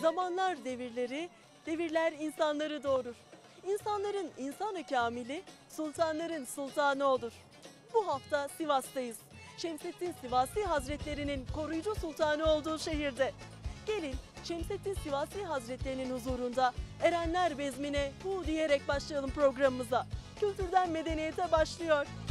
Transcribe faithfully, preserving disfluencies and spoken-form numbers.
Zamanlar devirleri, devirler insanları doğurur. İnsanların insanı kamili, sultanların sultanı olur. Bu hafta Sivas'tayız. Şemsettin Sivasi Hazretleri'nin koruyucu sultanı olduğu şehirde. Gelin Şemsettin Sivasi Hazretleri'nin huzurunda Erenler Bezmi'ne hu diyerek başlayalım programımıza. Kültürden medeniyete başlıyor.